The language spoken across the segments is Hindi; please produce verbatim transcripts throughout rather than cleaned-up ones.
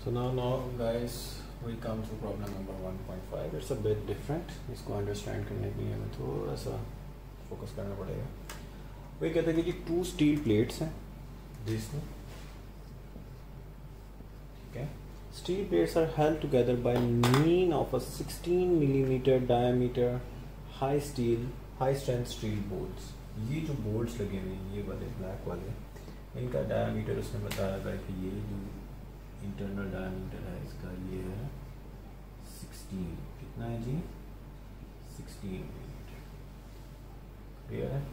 So now, now guys, we come to problem number one point five. It's a bit different. इसको understand करने के लिए हमें थोड़ा सा focus करना पड़ेगा. वो कहते हैं कि two steel plates हैं जिसमें, okay, steel plates are held together by mean of a sixteen millimeter diameter high steel high strength steel bolts. ये जो bolts लगे हुए हैं, ये वाले black वाले, इनका diameter उसने बताया था कि ये जो इंटरनल डायमीटर है इसका ये है सोलह. कितना है जी? सोलह मिलीमीटर. क्लियर है?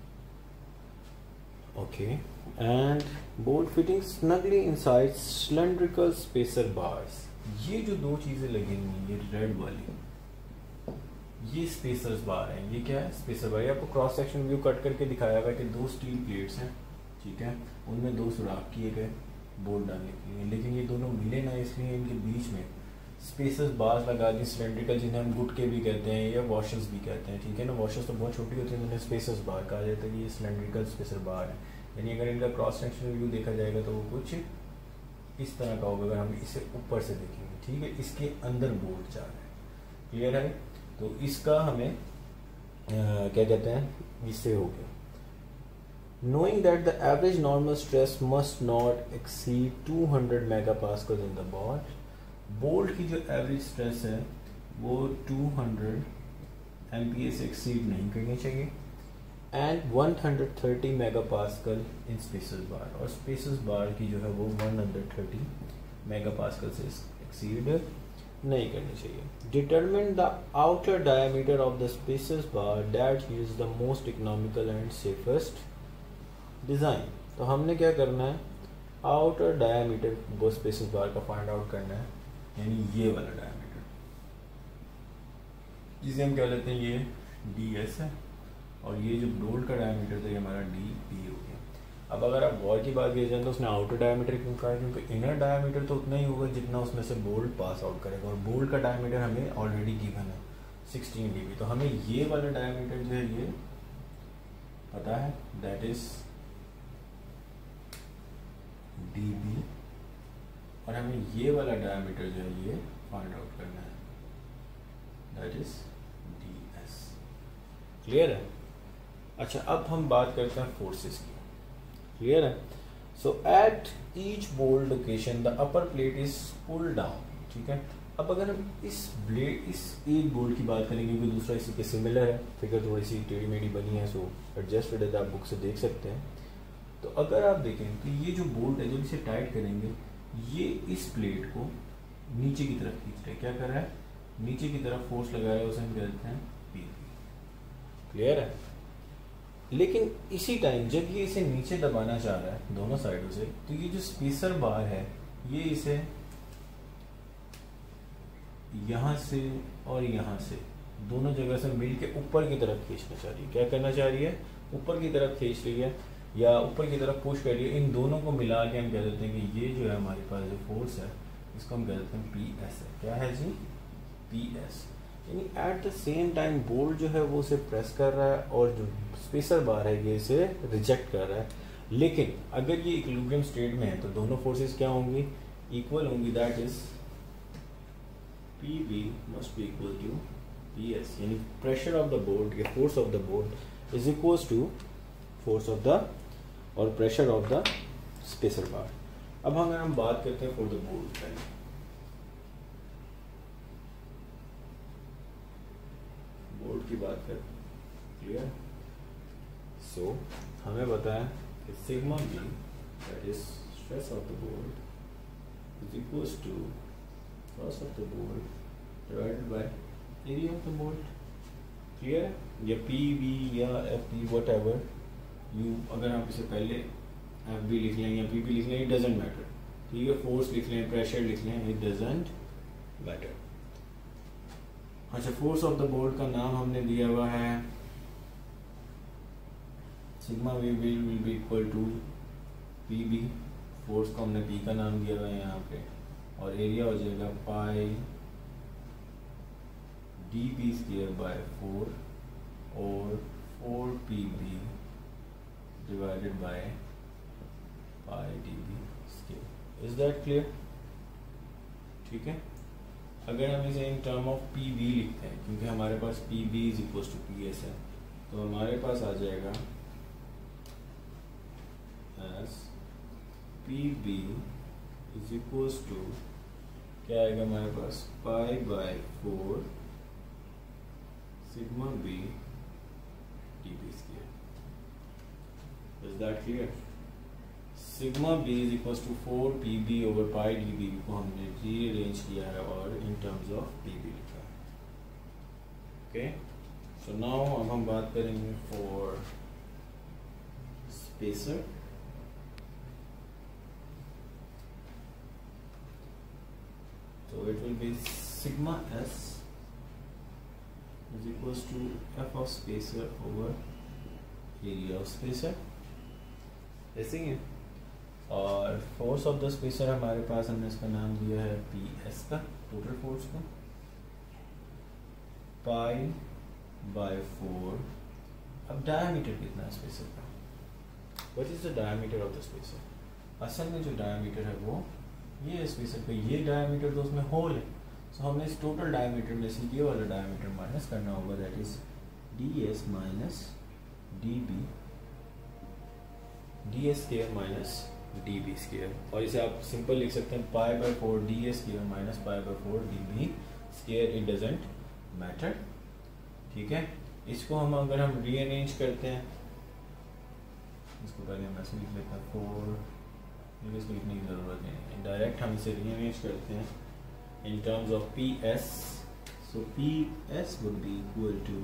Okay. And bolt fitting snugly inside cylindrical spacer bars. ये जो दो चीजें लगी हुई हैं, ये रेड वाली, ये स्पेसर्स बार हैं. ये क्या है? Spacer bar. ये आपको क्रॉस सेक्शन व्यू कट करके दिखाया हुआ है कि दो स्टील प्लेट्स हैं, ठीक है, उनमें दो सुराख किए गए बोल्ट डालने के लिए, लेकिन ये दोनों मिले ना, इसलिए इनके बीच में स्पेसर्स बार्स लगा दी सिलेंड्रिकल, जिन्हें हम गुटके भी कहते हैं या वॉशर्स भी कहते हैं, ठीक है ना. वॉशर्स तो बहुत छोटी होती है, उन्हें स्पेसर्स बार कहा जाता है कि ये सिलेंड्रिकल स्पेसर बार है. यानी अगर इनका क्रॉस सेक्शनल व्यू देखा जाएगा तो वो कुछ इस तरह का होगा अगर हम इसे ऊपर से देखेंगे, ठीक है. इसके अंदर बोल्ट जा रहा है. क्लियर है? तो इसका हमें आ, क्या कहते हैं, इससे हो गया. Knowing that the average normal stress must not exceed two hundred megapascals in the bolt, bolt की जो एवरेज स्ट्रेस है वो two hundred M P A से एक्सीड नहीं करनी चाहिए, and one hundred thirty megapascal in spacer bar, और स्पेसस बार की जो है वो one hundred thirty मेगापास्कल से एक्सीड नहीं करनी चाहिए. Determine the outer diameter of the spacer bar that is the most economical and safest design. तो हमने क्या करना है, आउटर डायमीटर वो स्पेसस बार का फाइंड आउट करना है, यानी ये वाला डायमीटर जिसे हम क्या लेते हैं, ये डी एस है, और ये जो बोल्ट का डायमीटर था ये हमारा डी पी हो गया. अब अगर आप वॉल की बात की जाए तो उसने आउटर डायमीटर क्यों कहा है, क्योंकि इनर डायमीटर तो उतना ही होगा जितना उसमें से बोल्ट पास आउट करेगा, और बोल्ट का डायमीटर हमें ऑलरेडी गिवन है सिक्सटीन डी बी. तो हमें ये वाला डायमीटर जो है ये पता है, दैट इज डी बी, और हमें ये वाला डायमीटर जो है ये फाइंड आउट करना है, that is D S. Clear है? अच्छा, अब हम बात करते हैं फोर्सेस की. क्लियर है? So at each bolt location the upper plate is pull down. ठीक है. अब अगर हम इस ब्लेड इस एक बोल्ट की बात करेंगे क्योंकि दूसरा इसी के सिमिलर है, फिगर थोड़ी सी टेढ़ी मेढ़ी बनी है, सो एडजस्टेड आप बुक से देख सकते हैं. तो अगर आप देखें तो ये जो बोल्ट है, जब इसे टाइट करेंगे, ये इस प्लेट को नीचे की तरफ खींच रहा है. क्या कर रहा है? नीचे की तरफ फोर्स लगाया है, उसे हम कहते हैं पी. क्लियर है? लेकिन इसी टाइम जब ये इसे नीचे दबाना चाह रहा है दोनों साइडों से, तो ये जो स्पेसर बार है ये इसे यहां से और यहां से दोनों जगह से मिल के ऊपर की तरफ खींचना चाह रही है. क्या करना चाह रही है? ऊपर की तरफ खींच रही है या ऊपर की तरफ पुश कर रही है. इन दोनों को मिला के हम कह देते हैं कि ये जो है हमारे पास जो फोर्स है इसको हम कह देते हैं पी एस है. क्या है जी? P S. यानी at the same time bolt जो है वो उसे प्रेस कर रहा है और जो स्पेसर बार है ये इसे रिजेक्ट कर रहा है. लेकिन अगर ये इक्विलिब्रियम स्टेट में है तो दोनों फोर्सेस क्या होंगी? इक्वल होंगी. That is P B must be equal to P S. यानी प्रेशर ऑफ द बोल्ट या force of the bolt is equal to force of the और pressure of the spacer bar. अब अगर हम बात करते हैं फॉर द बोल्ट, बोल्ट की बात करते हैं. क्लियर? सो हमें पता है कि sigma B that is stress of the bolt is equals to force of the bolt divided by area of the bolt. Clear है? या पी बी या F B whatever you, अगर आप इसे पहले एफ बी लिख लें या पी बी लिख लें, इट डजेंट मैटर. ठीक है? फोर्स लिख लें, प्रेशर लिख लें, इट डजेंट मैटर. अच्छा, फोर्स ऑफ द बोल्ट का नाम हमने दिया हुआ है sigma we will will be equal to P B. Force को हमने पी का नाम दिया हुआ है यहाँ पे, और एरिया हो जाएगा pi D B square by four और four P B divided by pi dB scale. Is that clear? ठीक है। अगर हम इसे in term of P B लिखते हैं, क्योंकि हमारे पास पी B is equal to P S है, तो हमारे पास आ जाएगा S P B is equal to क्या आएगा हमारे पास, pi by four sigma B D B square. Is that clear? Sigma B is equal to four P B over pi D B को हमने रीअरेंज किया है और in terms of P B लिखा है। ओके, सो नाउ अब हम बात करेंगे फॉर स्पेसर। तो it will be sigma S is equal to F of spacer over area of spacer, ऐसे ही है। और फोर्स ऑफ द स्पेसर हमारे पास, हमने इसका नाम दिया है पी एस का, टोटल फोर्स का, पाई बाय फोर। अब डायमीटर कितना है स्पेसर का, what is the diameter of the spacer? असल में जो डायमीटर है वो ये है स्पेसर का, ये डायमीटर तो उसमें होल है, सो हमने इस टोटल डायमीटर में से ये वाला डायमीटर माइनस करना होगा, that is D S minus D B, D S square minus D B square. और इसे आप सिंपल लिख सकते हैं pi by four D S square minus pi by four D B square, it doesn't matter. ठीक है, इसको हम अगर हम रीअरेंज करते हैं, इसको पहले हम ऐसे लिख लेते हैं फोर, इसको लिखने की ज़रूरत नहीं है, डायरेक्ट हम इसे रीअरेंज करते हैं in terms of P S. So P S would be equal to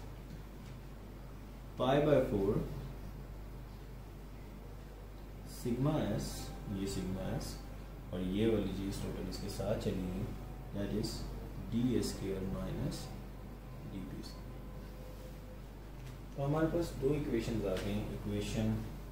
pi by four sigma S, ये सिग्मा एस और ये वाली चीज़ टोटल इसके साथ चलेगी, that is D S square minus D B. तो हमारे पास दो इक्वेशंस आ गई, equation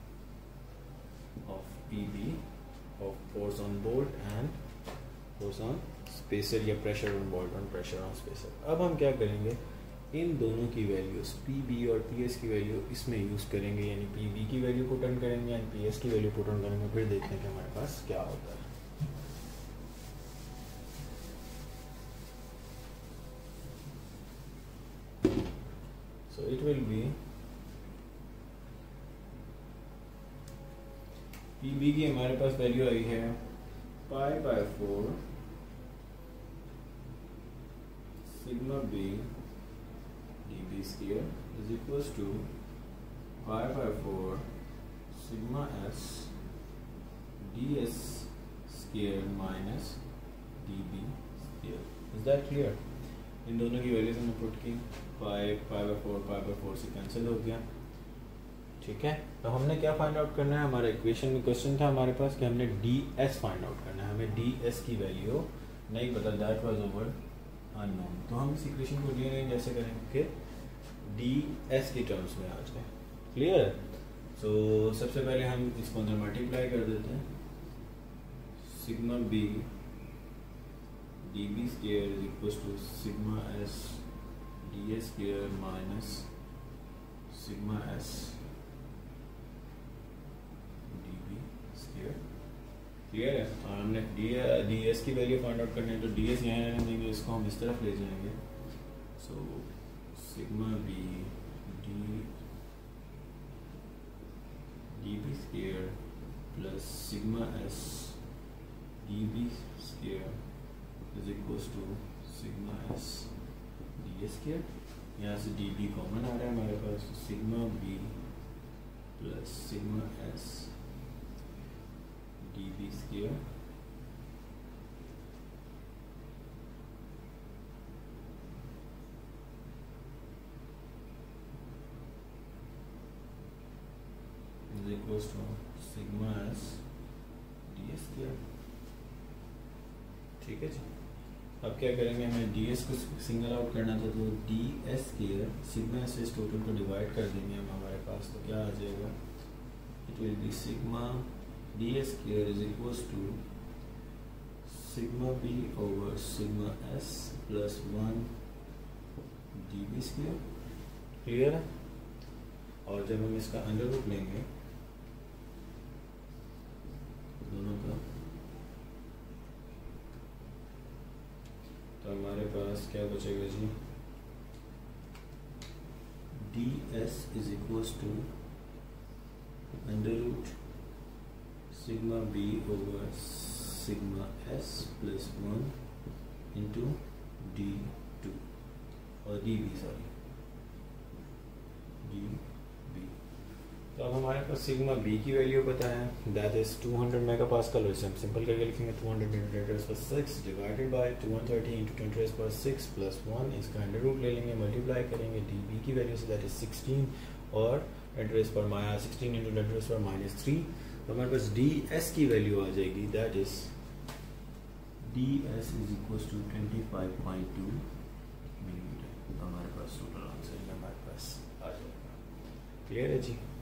of P B of force on bolt and force on spacer या pressure on bolt on pressure on spacer. अब हम क्या करेंगे, इन दोनों की वैल्यूज पी बी और पी एस की वैल्यू इसमें यूज़ करेंगे, यानी पी बी की वैल्यू पुट ऑन करेंगे एंड पी एस की वैल्यू पुट ऑन करेंगे, फिर देखते हैं कि हमारे पास क्या होता है। So it will be P B की हमारे पास वैल्यू आई है pi by four sigma B dB square is equals to pi by four sigma s ds square minus dB square. Is that clear? इन दोनों की वैल्यूज हमने पुट की, pi pi by four pi by four से कैंसिल हो गया। ठीक है, तो हमने क्या फाइंड आउट करना है, हमारा इक्वेशन में क्वेश्चन था हमारे पास कि हमने डी एस फाइंड आउट करना है, हमें डी एस की वैल्यू नहीं पता, दैट वाज ओवर अननोन। तो हम इस इक्वेशन को रीअरेंज ऐसे करेंगे कि डी एस की टर्म्स में आ जाए। क्लियर है? सो so, सबसे पहले हम इसको अंदर मल्टीप्लाई कर देते हैं, sigma B D B square is equal to sigma S D S square minus sigma S D B square. Clear है? और हमने डी डी एस की वैल्यू फाइंड आउट करनी है, तो डी एस यहाँ रहने देंगे, इसको हम इस तरफ ले जाएंगे। So sigma B D D B square plus sigma S D B square is equal to sigma S D S square. यहाँ से डी बी कॉमन आ रहा है हमारे पास, sigma B plus sigma S D B square is equals to sigma s ds square. ठीक है जी, अब क्या करेंगे, हमें ds को सिंगल आउट करना था, तो ds स्क्वायर सिग्मा एस इस टोटल को डिवाइड कर देंगे हम हमारे पास, तो क्या आ जाएगा, it will be sigma ds square is equals to sigma b over sigma s plus one db square. Clear है? और जब हम इसका अंडर रूट लेंगे दोनों का, पास क्या बचेगा जी, D S is equals to under root sigma B over sigma S plus one into D two और D B, sorry D B. तो अब हमारे पास सिग्मा बी की वैल्यू पता है, that is two hundred megapascal. वैसे हम सिंपल करके लिखेंगे two hundred into ten raise power six divided by two one thirty into ten raise power six plus one, इसका अंडर रूट ले लेंगे, मल्टीप्लाई करेंगे डी बी की वैल्यू से, दैट इज सिक्सटीन और ten raise power minus sixteen into ten raise power minus three. तो हमारे पास डी एस की वैल्यू आ जाएगी, that is D S is equal to twenty five point two millimetre. हमारे पास टोटल आंसर हमारे पास आ जाएगा। क्लियर है जी।